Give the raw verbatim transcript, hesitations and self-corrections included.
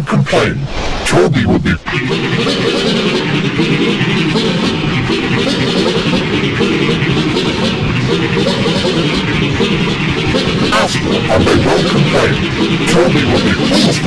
complain. Toby will be... And they won't complain. Toby will be pleased.